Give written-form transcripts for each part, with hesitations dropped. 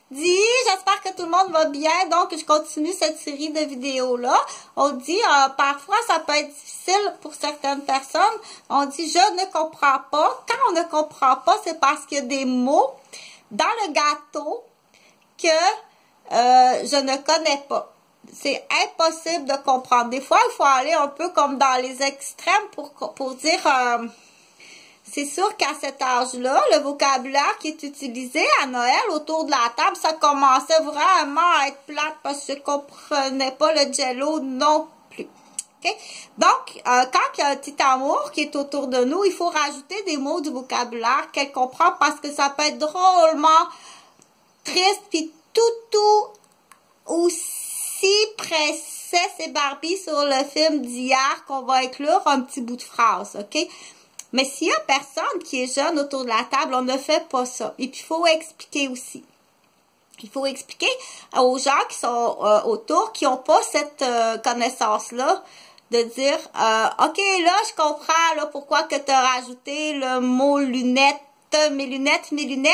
dit, j'espère que tout le monde va bien, donc je continue cette série de vidéos-là. On dit, parfois ça peut être difficile pour certaines personnes, on dit, je ne comprends pas. Quand on ne comprend pas, c'est parce qu'il y a des mots dans le gâteau que je ne connais pas. C'est impossible de comprendre. Des fois, il faut aller un peu comme dans les extrêmes pour dire... c'est sûr qu'à cet âge-là, le vocabulaire qui est utilisé à Noël autour de la table, ça commençait vraiment à être plate parce que je ne comprenais pas le jello non plus. Okay? Donc, quand il y a un petit amour qui est autour de nous, il faut rajouter des mots du vocabulaire qu'elle comprend parce que ça peut être drôlement triste puis tout aussi Princesse et Barbie sur le film d'hier qu'on va inclure un petit bout de phrase, ok? Mais s'il y a personne qui est jeune autour de la table, on ne fait pas ça. Et puis, il faut expliquer aussi. Il faut expliquer aux gens qui sont autour, qui n'ont pas cette connaissance-là, de dire, OK, là, je comprends là pourquoi que tu as rajouté le mot lunettes, mes lunettes,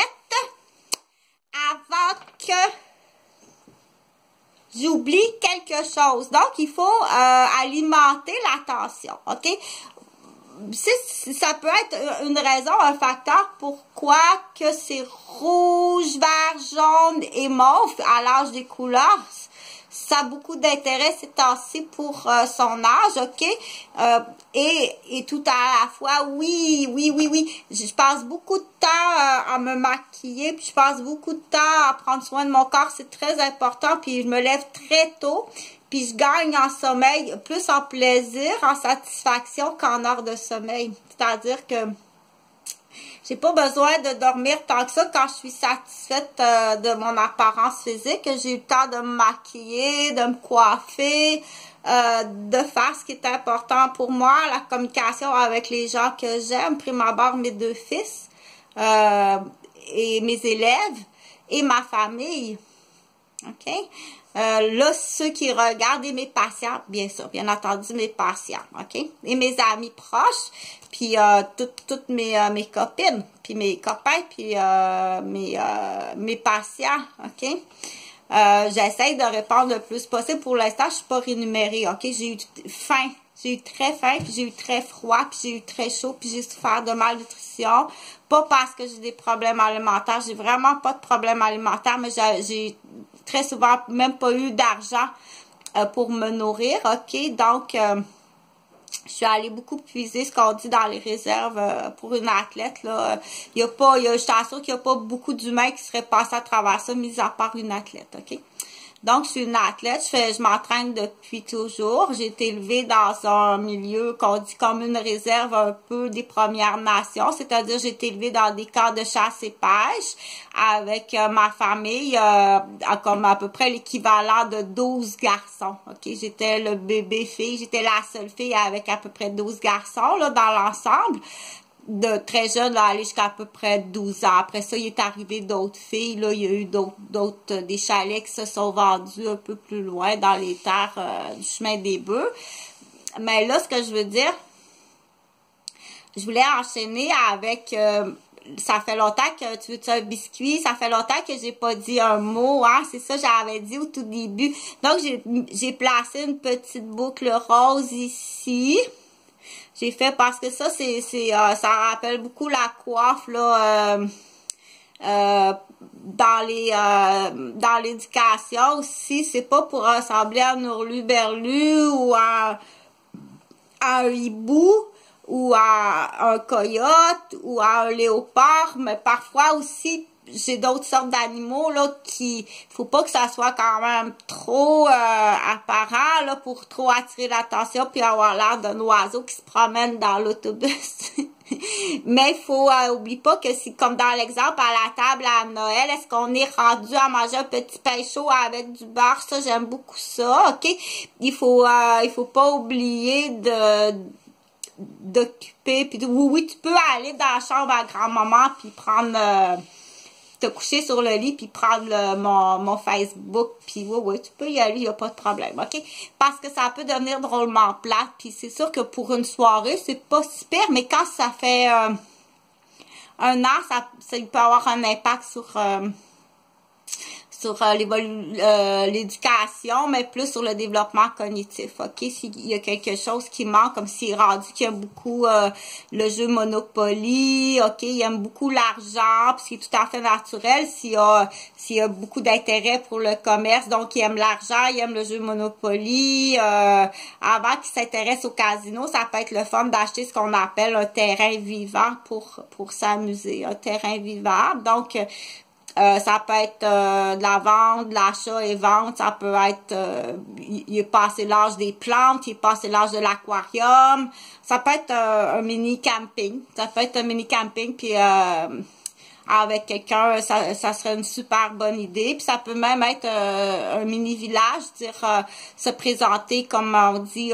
avant que j'oublie quelque chose. Donc, il faut alimenter l'attention, OK? Ça peut être une raison, un facteur pourquoi que c'est rouge, vert, jaune et mauve à l'âge des couleurs. Ça a beaucoup d'intérêt ces temps-ci pour son âge, ok? Et tout à la fois, oui. Je passe beaucoup de temps à me maquiller, puis je passe beaucoup de temps à prendre soin de mon corps, c'est très important, puis je me lève très tôt. Puis je gagne en sommeil, plus en plaisir, en satisfaction qu'en heure de sommeil. C'est-à-dire que j'ai pas besoin de dormir tant que ça quand je suis satisfaite de mon apparence physique. J'ai eu le temps de me maquiller, de me coiffer, de faire ce qui est important pour moi, la communication avec les gens que j'aime, prime abord mes 2 fils et mes élèves et ma famille. OK? Là, ceux qui regardent et mes patients, bien sûr, bien entendu, mes patients, OK? Et mes amis proches, puis toutes mes copines, puis mes copains, puis mes patients, OK? J'essaye de répondre le plus possible. Pour l'instant, je suis pas rémunérée, OK? J'ai eu faim. J'ai eu très faim, puis j'ai eu très froid, puis j'ai eu très chaud, puis j'ai souffert de malnutrition. Pas parce que j'ai des problèmes alimentaires. J'ai vraiment pas de problèmes alimentaires, mais j'ai très souvent même pas eu d'argent pour me nourrir, ok? Donc, je suis allée beaucoup puiser ce qu'on dit dans les réserves pour une athlète, là. Je t'assure qu'il n'y a pas beaucoup d'humains qui seraient passés à travers ça, mis à part une athlète, ok? Donc, je suis une athlète, je m'entraîne depuis toujours. J'ai été élevée dans un milieu qu'on dit comme une réserve un peu des Premières Nations, c'est-à-dire j'ai été élevée dans des camps de chasse et pêche avec ma famille, comme à peu près l'équivalent de 12 garçons. Ok, j'étais le bébé fille, j'étais la seule fille avec à peu près 12 garçons là dans l'ensemble. De très jeune, là, aller jusqu'à peu près 12 ans. Après ça, il est arrivé d'autres filles, là, il y a eu des chalets qui se sont vendus un peu plus loin dans les terres du chemin des bœufs. Mais là, ce que je veux dire, je voulais enchaîner avec, ça fait longtemps que tu veux un biscuit, ça fait longtemps que j'ai pas dit un mot, hein, c'est ça j'avais dit au tout début. Donc, j'ai placé une petite boucle rose ici. J'ai fait parce que ça, ça rappelle beaucoup la coiffe, là, dans l'éducation aussi. C'est pas pour ressembler à un hurluberlu ou à un hibou ou à un coyote ou à un léopard, mais parfois aussi, j'ai d'autres sortes d'animaux, là, faut pas que ça soit quand même trop apparent, là, pour trop attirer l'attention puis avoir l'air d'un oiseau qui se promène dans l'autobus. Mais il faut, oublie pas que c'est comme dans l'exemple à la table à Noël, est-ce qu'on est rendu à manger un petit pain chaud avec du beurre? Ça, j'aime beaucoup ça, ok? Il faut pas oublier d'occuper, puis oui, tu peux aller dans la chambre à grand-maman puis prendre... te coucher sur le lit puis prendre mon Facebook puis oui, tu peux y aller, il n'y a pas de problème, ok? Parce que ça peut devenir drôlement plate, puis c'est sûr que pour une soirée, c'est pas si pire, mais quand ça fait un an, ça peut avoir un impact sur l'éducation, mais plus sur le développement cognitif, ok? S'il y a quelque chose qui manque, comme s'il est rendu qu'il aime beaucoup le jeu Monopoly, ok? Il aime beaucoup l'argent, puis c'est tout à fait naturel s'il y a beaucoup d'intérêt pour le commerce, donc il aime l'argent, il aime le jeu Monopoly, avant qu'il s'intéresse au casino, ça peut être le fun d'acheter ce qu'on appelle un terrain vivant pour s'amuser, un terrain vivable, donc ça peut être de la vente, de l'achat et vente, ça peut être, il est passé l'âge des plantes, il est passé l'âge de l'aquarium, ça peut être un mini camping, puis avec quelqu'un, ça serait une super bonne idée, puis ça peut même être un mini village, se présenter comme on dit,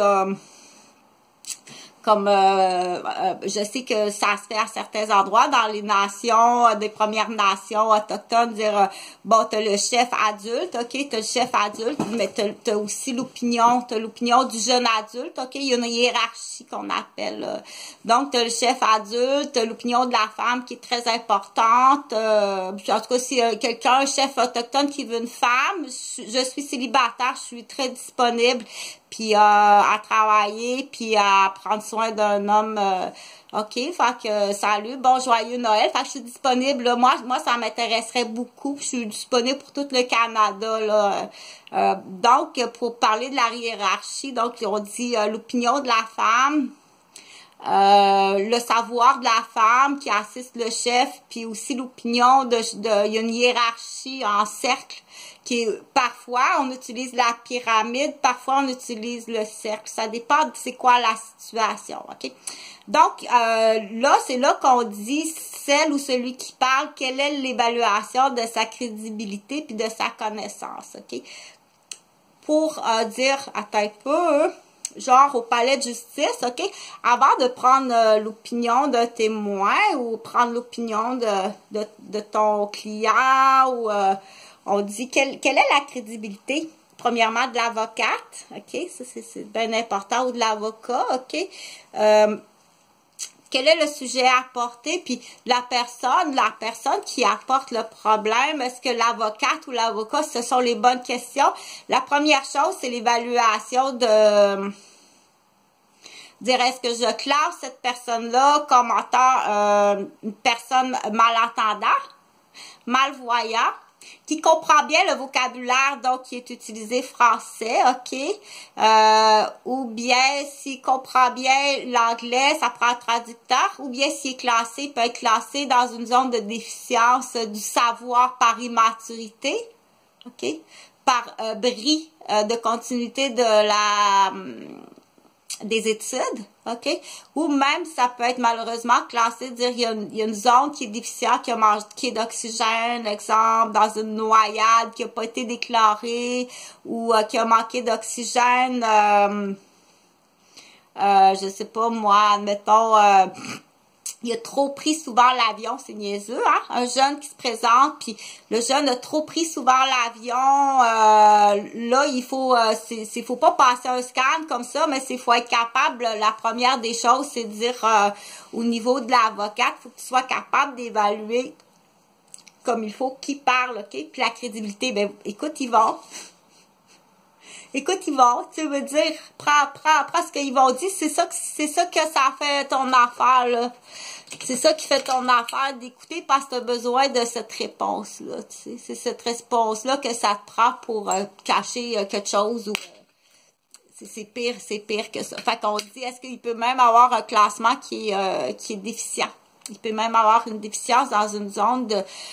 je sais que ça se fait à certains endroits dans les nations, des Premières Nations autochtones, dire bon, t'as le chef adulte, ok, t'as le chef adulte, mais t'as aussi l'opinion du jeune adulte, ok, il y a une hiérarchie qu'on appelle. Donc t'as le chef adulte, t'as l'opinion de la femme qui est très importante. Puis en tout cas, si quelqu'un, un chef autochtone qui veut une femme, je suis célibataire, je suis très disponible, puis à travailler, puis à prendre soin d'un homme, ok, fait que salut, bon joyeux Noël, fait que je suis disponible, là, moi ça m'intéresserait beaucoup, je suis disponible pour tout le Canada, là, donc pour parler de la hiérarchie, donc on dit l'opinion de la femme, le savoir de la femme qui assiste le chef, puis aussi l'opinion il y a une hiérarchie en cercle, qui est, parfois on utilise la pyramide, parfois on utilise le cercle, ça dépend de c'est quoi la situation, ok? Donc, là, c'est là qu'on dit celle ou celui qui parle, quelle est l'évaluation de sa crédibilité puis de sa connaissance, ok? Pour dire, attends un peu, genre au palais de justice, ok? Avant de prendre l'opinion d'un témoin ou prendre l'opinion de ton client ou on dit quelle est la crédibilité, premièrement de l'avocate, ok? Ça c'est bien important, ou de l'avocat, ok? Quel est le sujet apporté, puis la personne qui apporte le problème, est-ce que l'avocate ou l'avocat, ce sont les bonnes questions? La première chose, c'est l'évaluation de dire est-ce que je classe cette personne-là comme étant une personne malentendante, malvoyant, qui comprend bien le vocabulaire, donc qui est utilisé français, ok? Ou bien s'il comprend bien l'anglais, ça prend un traducteur, ou bien s'il est classé, il peut être classé dans une zone de déficience du savoir par immaturité, ok? Par bris de continuité des études, ok? Ou même, ça peut être malheureusement classé, dire il y a une zone qui est déficiente, qui a manqué d'oxygène, exemple, dans une noyade qui n'a pas été déclarée, ou qui a manqué d'oxygène, je sais pas moi, admettons, il a trop pris souvent l'avion, c'est niaiseux, hein? Un jeune qui se présente, puis le jeune a trop pris souvent l'avion, là, il faut pas passer un scan comme ça, mais il faut être capable, la première des choses, c'est de dire, au niveau de l'avocate, il faut que tu sois capable d'évaluer comme il faut qui parle, ok? Puis la crédibilité, ben, écoute, ils vont. Écoute, ils vont, tu veux dire, prends ce qu'ils vont dire, c'est ça que ça fait ton affaire, là. C'est ça qui fait ton affaire d'écouter parce que tu as besoin de cette réponse-là, tu sais. C'est cette réponse-là que ça te prend pour cacher quelque chose ou c'est pire que ça. Fait qu'on dit, est-ce qu'il peut même avoir un classement qui est déficient? Il peut même avoir une déficience dans une zone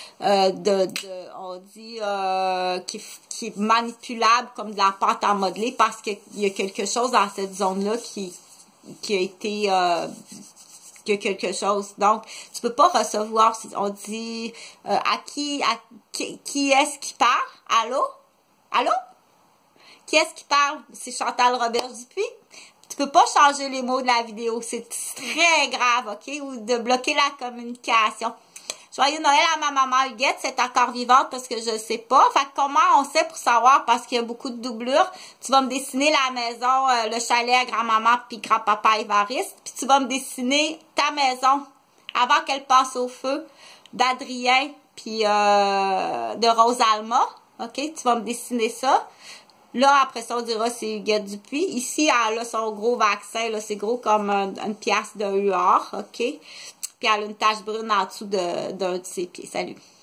on dit, qui est manipulable comme de la pâte à modeler parce qu'il y a quelque chose dans cette zone-là qui a été, qu'il y a quelque chose. Donc, tu peux pas recevoir, on dit, qui est-ce qui parle? Allô? Allô? Qui est-ce qui parle? C'est Chantal Robert-Dupuis. Tu peux pas changer les mots de la vidéo. C'est très grave, ok? Ou de bloquer la communication. Joyeux Noël à ma maman Huguette, c'est encore vivante parce que je sais pas. Fait que comment on sait pour savoir parce qu'il y a beaucoup de doublures. Tu vas me dessiner la maison, le chalet à grand-maman puis grand-papa Évariste. Puis tu vas me dessiner ta maison avant qu'elle passe au feu d'Adrien puis de Rosalma. OK? Tu vas me dessiner ça. Là, après ça, on dira c'est Huguette Dupuis. Ici, elle a son gros vaccin, là, c'est gros comme une pièce de huard, OK? Puis elle a une tache brune en dessous d'un de ses pieds. Salut!